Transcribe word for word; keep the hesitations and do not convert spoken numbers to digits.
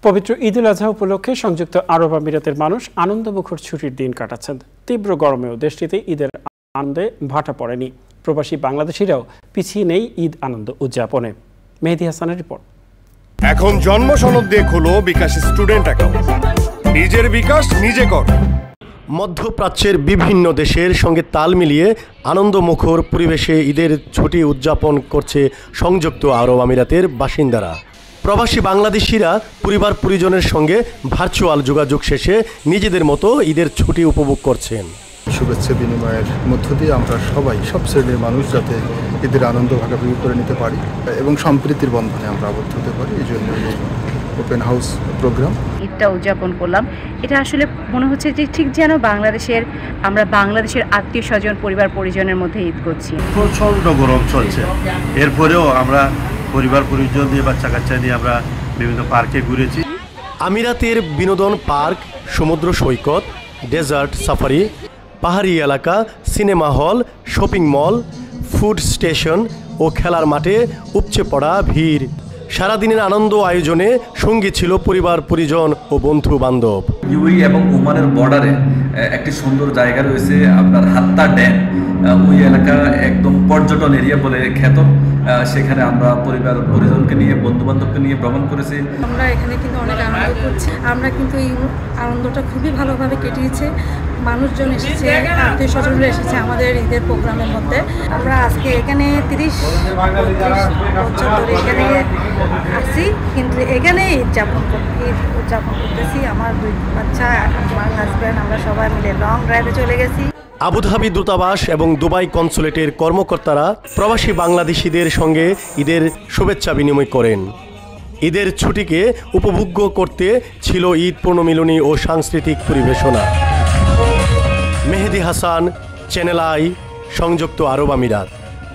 পবিত্র ঈদ উল আজহা উপলক্ষে সংযুক্ত আরব আমিরাতের মানুষ আনন্দমুখর ছুটির দিন কাটাচ্ছেন। তীব্র গরমেও দেশটিতে ঈদের আনন্দে ভাটা পড়েনি। প্রবাসী বাংলাদেশিরাও পিছিয়ে নেই ঈদ আনন্দ উদযাপনে। মেহেদী হাসানের রিপোর্ট। এখন জন্ম সনদ দিয়ে খোলো বিকাশ স্টুডেন্ট অ্যাকাউন্ট। নিজের বিকাশ নিজে কর। মধ্যপ্রাচ্যের বিভিন্ন দেশের সঙ্গে তাল মিলিয়ে আনন্দমুখর পরিবেশে ঈদের ছুটি উদযাপন করছে সংযুক্ত আরব আমিরাতের বাসিন্দারা। প্রবাসী বাংলাদেশিরা পরিবার পরিজনের সঙ্গে ভার্চুয়াল যোগাযোগ শেষে নিজেদের মতো ঈদের ছুটি উপভোগ করছেন। শুভেচ্ছা বিনিময়ের মধ্য দিয়ে আমরা সবাই সব শ্রেণীর মানুষ যাতে ঈদের আনন্দ ভাগাভাগি করে নিতে পারি এবং সম্প্রীতির বন্ধনে আমরা আবদ্ধ হতে পারি, এই জন্য ওপেন হাউস প্রোগ্রাম ঈদটা উদযাপন করলাম। এটা আসলে মনে হচ্ছে যে ঠিক যেন বাংলাদেশের আমরা বাংলাদেশের আত্মীয় স্বজন পরিবার পরিজনের মধ্যে ঈদ করছি। প্রচণ্ড গরম চলছে, এরপরেও আমরা পরিবার পরিজন দিয়ে বাচ্চা কাচ্চা নিয়ে আমরা বিভিন্ন পার্কে ঘুরেছি। আমিরাতের বিনোদন পার্ক, সমুদ্র সৈকত, ডেজার্ট সাফারি, পাহাড়ি এলাকা, cinema hall, shopping mall, food station ও খেলার মাঠে উপচে পড়া ভিড়। সারাদিনের আনন্দ আয়োজনে সঙ্গী ছিল পরিবার পরিজন ও বন্ধু বান্ধব। ইউএই এবং ওমানের বর্ডারে একটি সুন্দর জায়গা রয়েছে, আপনার হাত্তা ড্যাম। ওই এলাকা একদম পর্যটন এরিয়া বলে খ্যাত। সেখানে আমরা পরিবার পরিজনকে নিয়ে বন্ধু বান্ধবকে নিয়ে ভ্রমণ করেছি। আমরা এখানে কিন্তু অনেক আনন্দ করছি। আমরা কিন্তু এই আনন্দটা খুবই ভালোভাবে কেটেছে। মানুষজন এসেছে, আত্মীয় স্বজনরা এসেছে আমাদের ঈদের প্রোগ্রামের মধ্যে। আমরা আজকে এখানে তিরিশ বছর ধরে এখানে আসি, কিন্তু এখানে ঈদ যাপন ঈদ উদযাপন করতেছি। আমার দুই বাচ্চা, আমার হাজব্যান্ড, আমরা সবাই মিলে লং ড্রাইভে চলে গেছি। আবুধাবি দূতাবাস এবং দুবাই কনসুলেটের কর্মকর্তারা প্রবাসী বাংলাদেশিদের সঙ্গে ঈদের শুভেচ্ছা বিনিময় করেন। ঈদের ছুটিকে উপভোগ্য করতে ছিল ঈদ পুনর্মিলনী ও সাংস্কৃতিক পরিবেশনা। মেহেদী হাসান, চ্যানেল আই, সংযুক্ত আরব আমিরাত।